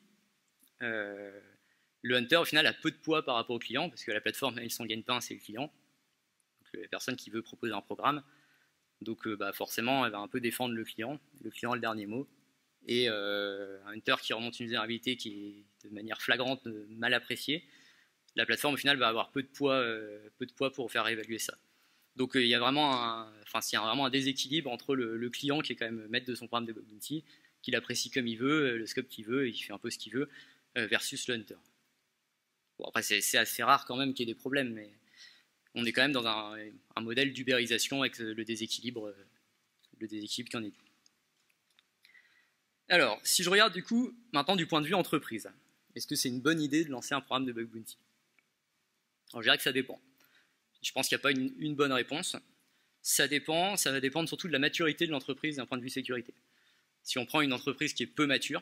le hunter au final a peu de poids par rapport au client, parce que la plateforme elle s'en gagne pas, c'est le client, donc la personne qui veut proposer un programme. Donc forcément elle va un peu défendre le client a le dernier mot. Et un hunter qui remonte une vulnérabilité qui est de manière flagrante mal appréciée, la plateforme au final va avoir peu de poids pour faire évaluer ça. Donc il y a vraiment un déséquilibre entre le client qui est quand même maître de son programme de bug bounty, qui l'apprécie comme il veut, le scope qu'il veut, et qui fait un peu ce qu'il veut, versus le hunter. Bon, après c'est assez rare quand même qu'il y ait des problèmes, mais on est quand même dans un modèle d'ubérisation avec le déséquilibre qui en est dû. Alors, si je regarde du coup maintenant du point de vue entreprise, est-ce que c'est une bonne idée de lancer un programme de bug bounty? Alors, je dirais que ça dépend. Je pense qu'il n'y a pas une bonne réponse. Ça va dépendre surtout de la maturité de l'entreprise d'un point de vue sécurité. Si on prend une entreprise qui est peu mature,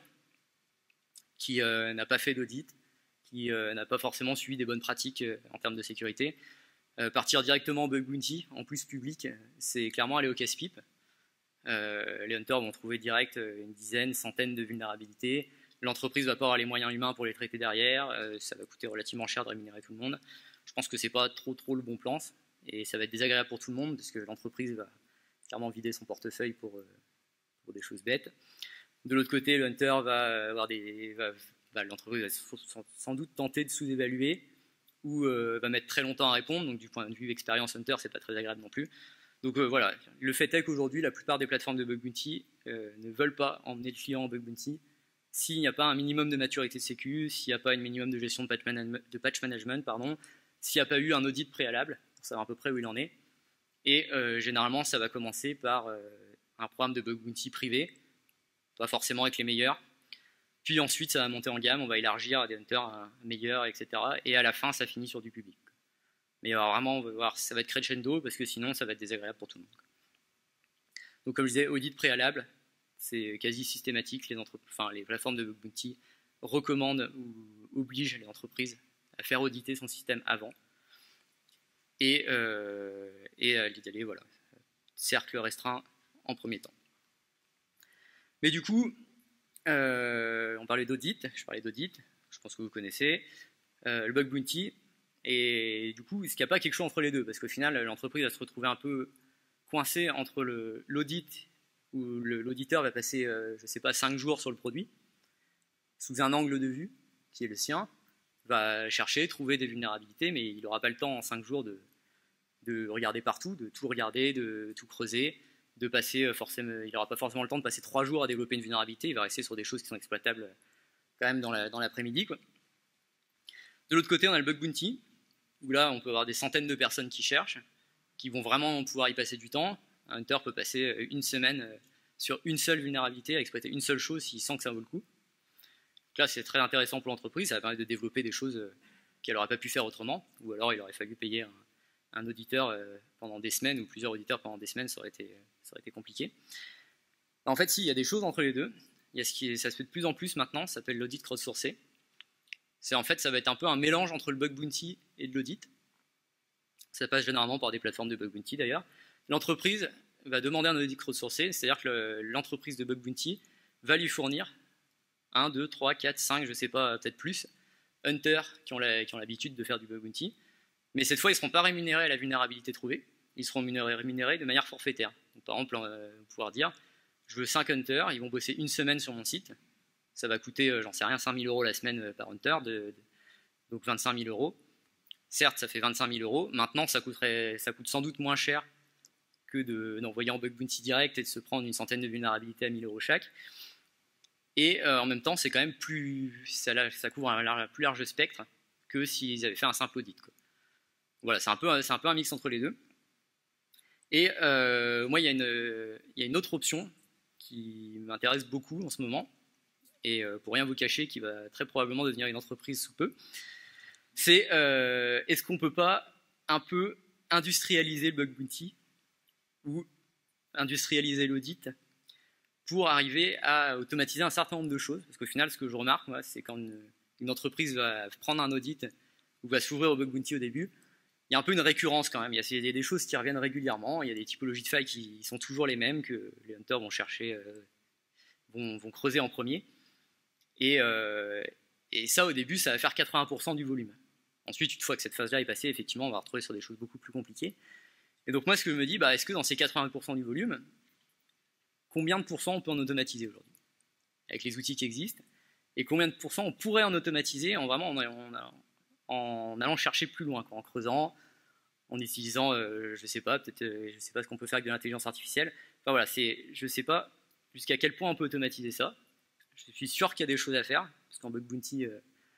qui n'a pas fait d'audit, qui n'a pas forcément suivi des bonnes pratiques en termes de sécurité, partir directement en bug bounty, en plus public, c'est clairement aller au casse-pipe. Les hunters vont trouver direct une dizaine, centaine de vulnérabilités. L'entreprise ne va pas avoir les moyens humains pour les traiter derrière. Ça va coûter relativement cher de rémunérer tout le monde. Je pense que c'est pas trop le bon plan, et ça va être désagréable pour tout le monde parce que l'entreprise va clairement vider son portefeuille pour des choses bêtes. De l'autre côté, le hunter l'entreprise va sans doute tenter de sous-évaluer ou va mettre très longtemps à répondre. Donc du point de vue expérience hunter, c'est pas très agréable non plus. Donc voilà, le fait est qu'aujourd'hui, la plupart des plateformes de bug bounty ne veulent pas emmener le client en bug bounty s'il n'y a pas un minimum de maturité de sécu, s'il n'y a pas un minimum de gestion de patch management, s'il n'y a pas eu un audit préalable, pour savoir à peu près où il en est. Et généralement, ça va commencer par un programme de bug bounty privé, pas forcément avec les meilleurs. Puis ensuite, ça va monter en gamme, on va élargir à des hunters meilleurs, etc. Et à la fin, ça finit sur du public. Mais vraiment, on va voir, ça va être crescendo, parce que sinon, ça va être désagréable pour tout le monde. Donc comme je disais, audit préalable, c'est quasi systématique. Les plateformes de bug bounty recommandent ou obligent les entreprises à faire auditer son système avant. Et à l'idée, voilà, cercle restreint en premier temps. Mais du coup, on parlait d'audit, je pense que vous connaissez, le bug bounty, et du coup, est-ce qu'il n'y a pas quelque chose entre les deux? Parce qu'au final, l'entreprise va se retrouver un peu coincée entre l'audit, où l'auditeur va passer, je ne sais pas, 5 jours sur le produit, sous un angle de vue, qui est le sien, va chercher, trouver des vulnérabilités, mais il n'aura pas le temps en 5 jours de regarder partout, de tout regarder, de tout creuser, de passer forcément, il n'aura pas forcément le temps de passer 3 jours à développer une vulnérabilité, il va rester sur des choses qui sont exploitables quand même dans l'après-midi, quoi. De l'autre côté, on a le bug bounty, où là, on peut avoir des centaines de personnes qui cherchent, qui vont vraiment pouvoir y passer du temps. Un hunter peut passer une semaine sur une seule vulnérabilité, à exploiter une seule chose s'il sent que ça vaut le coup. Donc là, c'est très intéressant pour l'entreprise, ça va permettre de développer des choses qu'elle n'aurait pas pu faire autrement, ou alors il aurait fallu payer un auditeur pendant des semaines, ou plusieurs auditeurs pendant des semaines, ça aurait été compliqué. En fait, si, il y a des choses entre les deux. Ça se fait de plus en plus maintenant, ça s'appelle l'audit crowdsourcé. Ça va être un peu un mélange entre le bug bounty et de l'audit. Ça passe généralement par des plateformes de bug bounty d'ailleurs. L'entreprise va demander un audit crowdsourcé, c'est-à-dire que l'entreprise de bug bounty va lui fournir 1, 2, 3, 4, 5, je ne sais pas, peut-être plus, hunters qui ont l'habitude de faire du bug bounty. Mais cette fois, ils ne seront pas rémunérés à la vulnérabilité trouvée, ils seront rémunérés de manière forfaitaire. Donc, par exemple, pouvoir dire, je veux 5 hunters, ils vont bosser une semaine sur mon site, ça va coûter, j'en sais rien, 5 000 € la semaine par hunter, donc 25 000 €. Certes, ça fait 25 000 €. Maintenant, ça coûte sans doute moins cher que d'envoyer en bug bounty direct et de se prendre une centaine de vulnérabilités à 1 000 € chaque. Et en même temps, c'est quand même ça couvre un plus large spectre que s'ils avaient fait un simple audit, quoi. Voilà, c'est un peu un mix entre les deux. Et moi, il y a une autre option qui m'intéresse beaucoup en ce moment, et pour rien vous cacher, qui va très probablement devenir une entreprise sous peu. C'est est-ce qu'on ne peut pas un peu industrialiser le bug bounty ou industrialiser l'audit pour arriver à automatiser un certain nombre de choses. Parce qu'au final, ce que je remarque, moi, c'est quand une entreprise va prendre un audit ou va s'ouvrir au bug bounty au début, il y a un peu une récurrence quand même. Il y a des choses qui reviennent régulièrement, il y a des typologies de failles qui sont toujours les mêmes, que les hunters vont chercher, vont creuser en premier. Et ça, au début, ça va faire 80% du volume. Ensuite, une fois que cette phase-là est passée, effectivement, on va retrouver sur des choses beaucoup plus compliquées. Et donc moi, ce que je me dis, est-ce que dans ces 80% du volume, combien de pourcents on peut en automatiser aujourd'hui avec les outils qui existent, et combien de pourcents on pourrait en automatiser en allant chercher plus loin, quoi, en creusant, en utilisant, je sais pas ce qu'on peut faire avec de l'intelligence artificielle. Enfin voilà, je sais pas jusqu'à quel point on peut automatiser ça. Je suis sûr qu'il y a des choses à faire, parce qu'en bug bounty,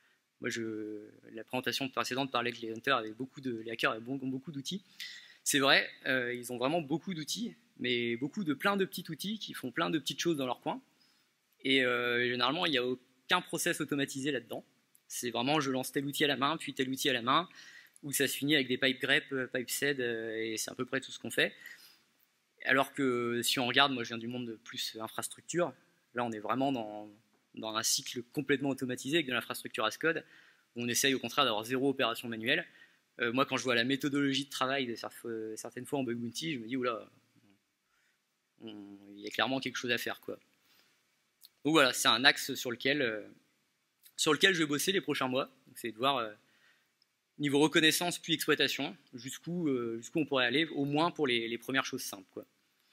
la présentation précédente parlait que les hunters avaient les hackers avaient beaucoup d'outils. C'est vrai, ils ont vraiment beaucoup d'outils, mais plein de petits outils qui font plein de petites choses dans leur coin. Et généralement, il n'y a aucun process automatisé là-dedans. C'est vraiment, je lance tel outil à la main, puis tel outil à la main, où ça se finit avec des pipe grep, pipe sed, et c'est à peu près tout ce qu'on fait. Alors que si on regarde, moi je viens du monde de plus infrastructure, là on est vraiment dans un cycle complètement automatisé avec de l'infrastructure as code, où on essaye au contraire d'avoir zéro opération manuelle. Moi, quand je vois la méthodologie de travail de certaines fois en bug bounty, je me dis, oula, il y a clairement quelque chose à faire, quoi. Donc voilà, c'est un axe sur lequel je vais bosser les prochains mois. C'est de voir, niveau reconnaissance puis exploitation, jusqu'où on pourrait aller, au moins pour les premières choses simples, quoi.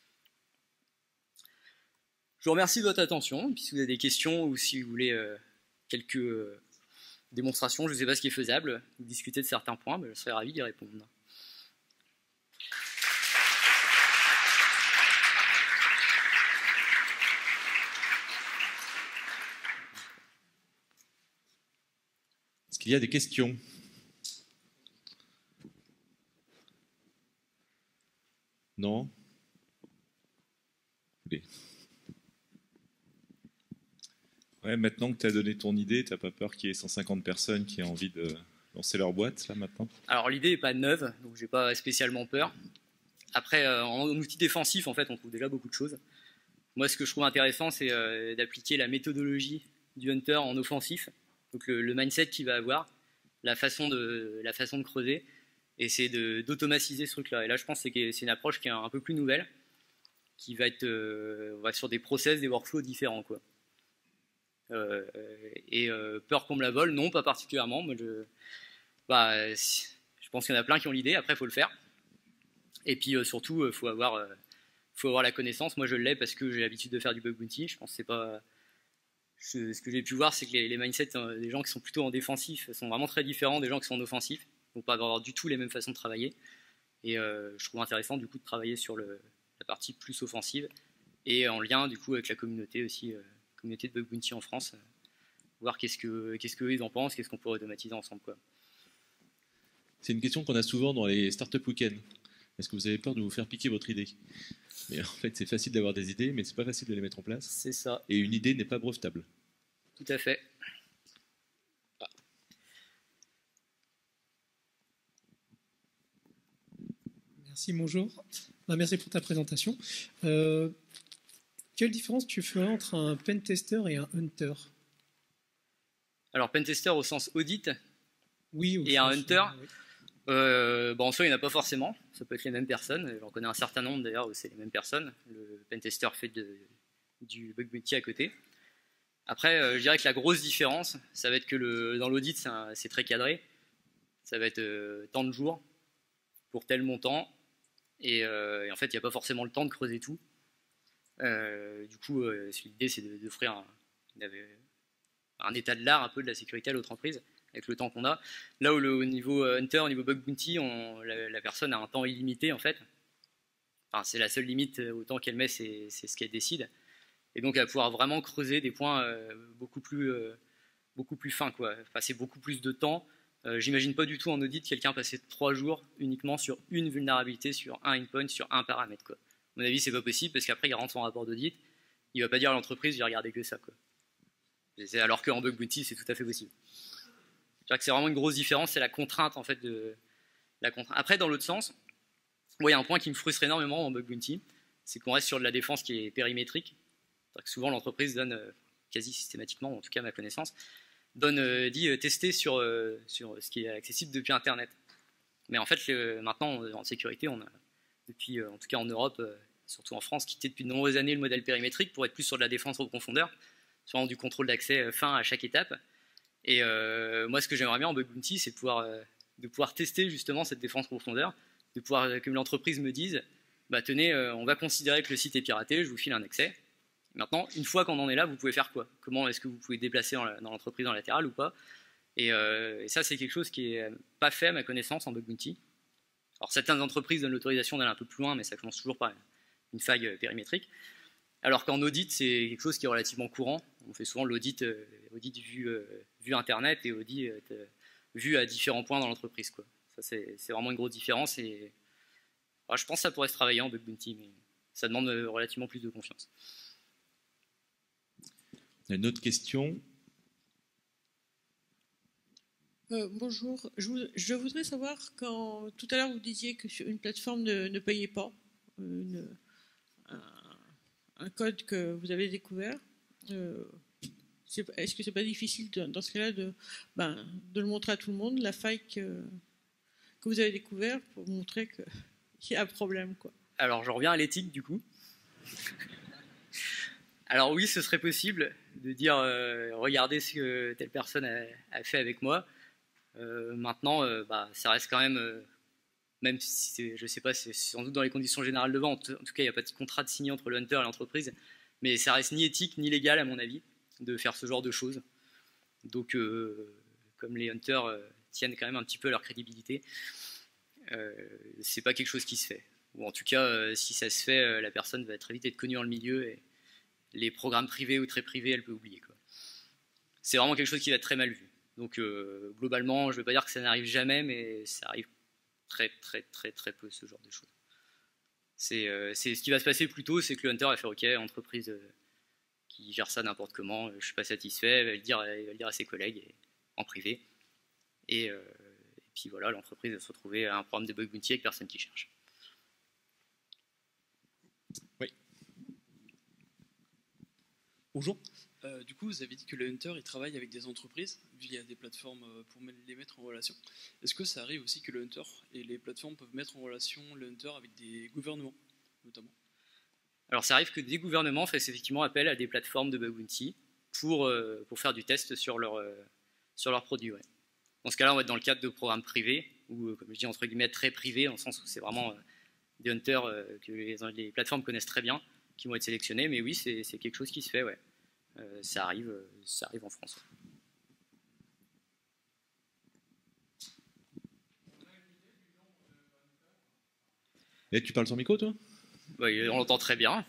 Je vous remercie de votre attention. Et puis si vous avez des questions ou si vous voulez quelques démonstrations, je ne sais pas ce qui est faisable, discuter de certains points, je serais ravi d'y répondre. Est-ce qu'il y a des questions? Non? Oui. Ouais, maintenant que tu as donné ton idée, tu n'as pas peur qu'il y ait 150 personnes qui aient envie de lancer leur boîte, là, maintenant? Alors, l'idée n'est pas neuve, donc j'ai pas spécialement peur. Après, en outil défensif, en fait, on trouve déjà beaucoup de choses. Moi, ce que je trouve intéressant, c'est d'appliquer la méthodologie du hunter en offensif. Donc, le mindset qu'il va avoir, la façon de creuser, et c'est d'automatiser ce truc-là. Et là, je pense que c'est une approche qui est un peu plus nouvelle, qui va être sur des process, des workflows différents, quoi. Peur qu'on me la vole, non, pas particulièrement. Moi, je pense qu'il y en a plein qui ont l'idée, après il faut le faire. Et puis surtout, il faut avoir la connaissance. Moi je l'ai parce que j'ai l'habitude de faire du bug bounty. Je pense que c'est pas. Ce que j'ai pu voir, c'est que les mindsets des gens qui sont plutôt en défensif sont vraiment très différents des gens qui sont en offensif. Ils ne vont pas avoir du tout les mêmes façons de travailler. Et je trouve intéressant du coup de travailler sur la partie plus offensive et en lien du coup avec la communauté aussi. Communauté de bug bounty en France, voir qu'est-ce qu'eux ils en pensent, qu'est-ce qu'on pourrait automatiser ensemble, quoi. C'est une question qu'on a souvent dans les startup week-ends. Est-ce que vous avez peur de vous faire piquer votre idée? Mais en fait, c'est facile d'avoir des idées, mais c'est pas facile de les mettre en place. C'est ça. Et une idée n'est pas brevetable. Tout à fait. Ah. Merci, bonjour. Merci pour ta présentation. Quelle différence tu ferais entre un pentester et un hunter? Alors, pentester au sens audit, oui, et un hunter, oui. En soi, il n'y en a pas forcément. Ça peut être les mêmes personnes. J'en connais un certain nombre d'ailleurs où c'est les mêmes personnes. Le pentester fait du bug bounty à côté. Après, je dirais que la grosse différence, ça va être que dans l'audit, c'est très cadré. Ça va être tant de jours pour tel montant. Et en fait, il n'y a pas forcément le temps de creuser tout. Du coup, l'idée c'est d'offrir un état de l'art un peu de la sécurité à l'autre entreprise, avec le temps qu'on a. Là où au niveau Hunter, au niveau Bug Bounty, la personne a un temps illimité en fait. Enfin, c'est la seule limite au temps qu'elle met, c'est ce qu'elle décide. Et donc elle va pouvoir vraiment creuser des points beaucoup plus fins, quoi. Passer beaucoup plus de temps. J'imagine pas du tout en audit quelqu'un passer 3 jours uniquement sur une vulnérabilité, sur un endpoint, sur un paramètre, quoi. À mon avis, c'est pas possible parce qu'après il rentre son rapport d'audit, il va pas dire à l'entreprise, j'ai regardé que ça, quoi. Alors qu'en Bug Bounty, c'est tout à fait possible. C'est vraiment une grosse différence, c'est la contrainte en fait Après, dans l'autre sens, il y a un point qui me frustre énormément en Bug Bounty, c'est qu'on reste sur de la défense qui est périmétrique. Que souvent l'entreprise donne quasi systématiquement, en tout cas à ma connaissance, dit tester sur ce qui est accessible depuis Internet. Mais en fait, maintenant en sécurité, on a depuis, en tout cas en Europe, surtout en France, quitté depuis de nombreuses années le modèle périmétrique pour être plus sur de la défense en profondeur, sur du contrôle d'accès fin à chaque étape. Et moi, ce que j'aimerais bien en Bug Bounty, c'est de pouvoir tester justement cette défense en profondeur, de pouvoir que l'entreprise me dise, bah tenez, on va considérer que le site est piraté, je vous file un accès. Maintenant, une fois qu'on en est là, vous pouvez faire quoi? Comment est-ce que vous pouvez déplacer dans l'entreprise en latéral ou pas? Et ça, c'est quelque chose qui n'est pas fait à ma connaissance en Bug Bounty. Alors, certaines entreprises donnent l'autorisation d'aller un peu plus loin, mais ça commence toujours par une faille périmétrique. Alors qu'en audit, c'est quelque chose qui est relativement courant. On fait souvent l'audit vue Internet et audit vu à différents points dans l'entreprise, quoi. Ça, c'est vraiment une grosse différence. Et alors, je pense que ça pourrait se travailler en Bug Bounty, mais ça demande relativement plus de confiance. Une autre question. Bonjour, je voudrais savoir, quand tout à l'heure vous disiez que sur une plateforme ne payait pas un code que vous avez découvert, est-ce que c'est pas difficile dans ce cas-là de le montrer à tout le monde, la faille que vous avez découvert, pour montrer qu'il y a un problème, quoi? Alors je reviens à l'éthique du coup. Alors oui, ce serait possible de dire regardez ce que telle personne a fait avec moi. Maintenant, ça reste quand même si je sais pas, c'est sans doute dans les conditions générales de vente. En tout cas, il n'y a pas de contrat de signé entre le hunter et l'entreprise, mais ça reste ni éthique ni légal à mon avis de faire ce genre de choses. Donc, comme les hunters tiennent quand même un petit peu à leur crédibilité, c'est pas quelque chose qui se fait. Ou en tout cas, si ça se fait, la personne va très vite être connue dans le milieu et les programmes privés ou très privés, elle peut oublier, quoi. C'est vraiment quelque chose qui va être très mal vu. Donc globalement, je ne vais pas dire que ça n'arrive jamais, mais ça arrive très très très très peu, ce genre de choses. C'est ce qui va se passer plutôt, c'est que le hunter va faire ok, entreprise qui gère ça n'importe comment, je ne suis pas satisfait, il va le dire à ses collègues en privé. Et puis voilà, l'entreprise va se retrouver à un programme de bug bounty avec personne qui cherche. Oui. Bonjour. Du coup, vous avez dit que le hunter il travaille avec des entreprises via des plateformes pour les mettre en relation. Est-ce que ça arrive aussi que le hunter et les plateformes peuvent mettre en relation le hunter avec des gouvernements, notamment? Alors, ça arrive que des gouvernements fassent effectivement appel à des plateformes de bug bounty pour faire du test sur leurs produits. Ouais. Dans ce cas-là, on va être dans le cadre de programmes privés, ou comme je dis entre guillemets très privés, dans le sens où c'est vraiment des hunters que les plateformes connaissent très bien, qui vont être sélectionnés. Mais oui, c'est quelque chose qui se fait, ouais. Ça arrive en France. Et tu parles sans micro, toi? Oui, on l'entend très bien.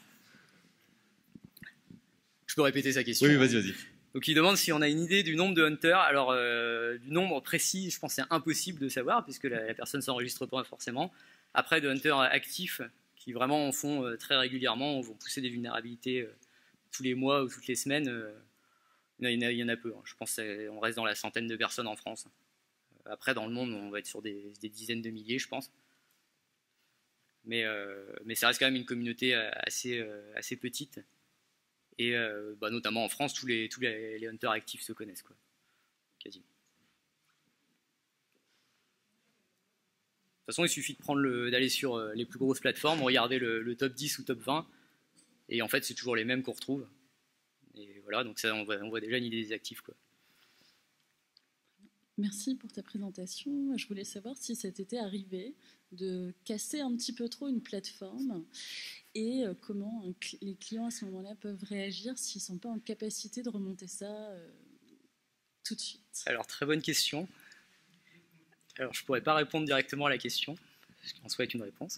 Je peux répéter sa question. Oui, vas-y. Donc il demande si on a une idée du nombre de hunters. Alors du nombre précis, je pense que c'est impossible de savoir puisque la personne ne s'enregistre pas forcément. Après, de hunters actifs qui vraiment en font très régulièrement, vont pousser des vulnérabilités tous les mois ou toutes les semaines. Il y en a peu. Je pense qu'on reste dans la centaine de personnes en France. Après, dans le monde, on va être sur des dizaines de milliers, je pense. Mais ça reste quand même une communauté assez petite. Et notamment en France, tous les hunters actifs se connaissent, quoi. Quasiment. De toute façon, il suffit d'aller sur les plus grosses plateformes, regarder le top 10 ou top 20, et en fait, c'est toujours les mêmes qu'on retrouve. Et voilà, donc ça, on voit déjà une idée des actifs, quoi. Merci pour ta présentation. Je voulais savoir si ça t'était arrivé de casser un petit peu trop une plateforme et comment les clients à ce moment-là peuvent réagir s'ils ne sont pas en capacité de remonter ça tout de suite? Alors, très bonne question. Alors, je ne pourrais pas répondre directement à la question, parce qu'en soi, avec une réponse.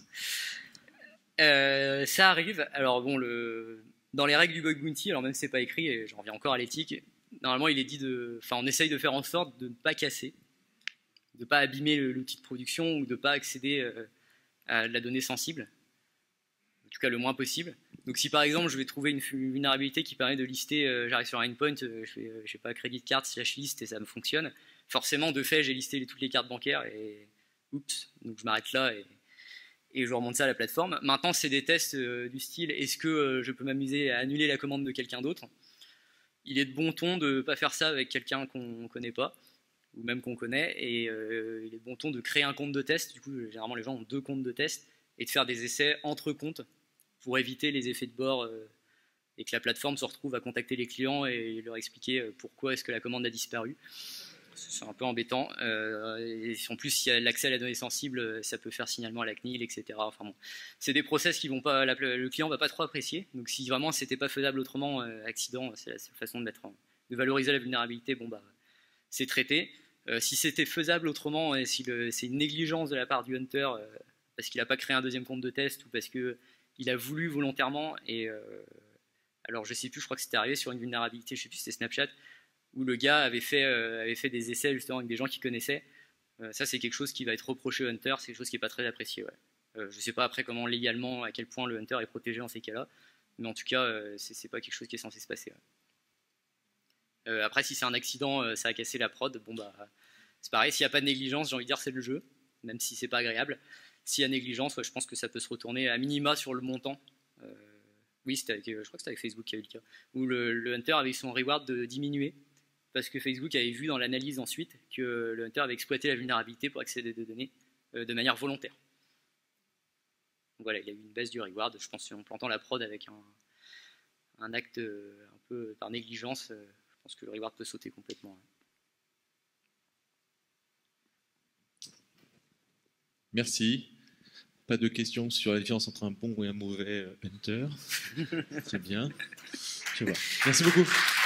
Ça arrive. Alors, bon, dans les règles du bug bounty, alors même si ce n'est pas écrit, et j'en reviens encore à l'éthique, normalement, il est dit on essaye de faire en sorte de ne pas casser, de ne pas abîmer l'outil de production ou de ne pas accéder à la donnée sensible, en tout cas le moins possible. Donc si par exemple je vais trouver une vulnérabilité qui permet de lister, j'arrive sur un endpoint, je sais pas, credit card / list et ça me fonctionne, forcément de fait j'ai listé toutes les cartes bancaires et oups, donc je m'arrête là et je remonte ça à la plateforme. Maintenant c'est des tests du style est-ce que je peux m'amuser à annuler la commande de quelqu'un d'autre. Il est de bon ton de ne pas faire ça avec quelqu'un qu'on ne connaît pas ou même qu'on connaît, et il est de bon ton de créer un compte de test. Du coup généralement les gens ont 2 comptes de test et de faire des essais entre comptes pour éviter les effets de bord et que la plateforme se retrouve à contacter les clients et leur expliquer pourquoi est-ce que la commande a disparu. C'est un peu embêtant. Et en plus, s'il y a l'accès à la donnée sensible, ça peut faire signalement à la CNIL, etc. Enfin bon, c'est des process qui vont pas, le client va pas trop apprécier. Donc si vraiment c'était pas faisable autrement, accident, c'est la seule façon de valoriser la vulnérabilité. Bon bah, c'est traité. Si c'était faisable autrement, et si c'est une négligence de la part du hunter parce qu'il n'a pas créé un deuxième compte de test ou parce que il a voulu volontairement, et alors je sais plus, je crois que c'était arrivé sur une vulnérabilité, je sais plus si c'était Snapchat, où le gars avait fait des essais justement avec des gens qu'il connaissait. Ça c'est quelque chose qui va être reproché au hunter, c'est quelque chose qui n'est pas très apprécié. Ouais. Je sais pas après comment légalement, à quel point le hunter est protégé en ces cas-là, mais en tout cas c'est pas quelque chose qui est censé se passer. Ouais. Après si c'est un accident, ça a cassé la prod, bon bah c'est pareil, s'il n'y a pas de négligence, j'ai envie de dire c'est le jeu, même si c'est pas agréable. S'il y a négligence, ouais, je pense que ça peut se retourner à minima sur le montant. Oui, je crois que c'était avec Facebook qui a eu le cas, où le hunter avait eu son reward de diminuer, parce que Facebook avait vu dans l'analyse ensuite que le hunter avait exploité la vulnérabilité pour accéder aux données de manière volontaire. Donc voilà, il y a eu une baisse du reward, je pense en plantant la prod avec un acte un peu par négligence, je pense que le reward peut sauter complètement. Ouais. Merci. Pas de questions sur la différence entre un bon et un mauvais hunter. Très bien. Je vois. Merci beaucoup.